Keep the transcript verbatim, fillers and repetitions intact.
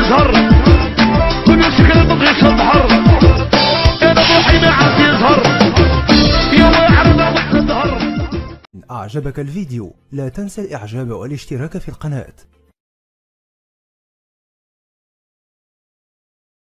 يزهر، كل شكل بغيت البحر، انا روحي ما عاد يزهر، يا واعر ما بغيت الظهر. إن أعجبك الفيديو لا تنسى الإعجاب والاشتراك في القناة.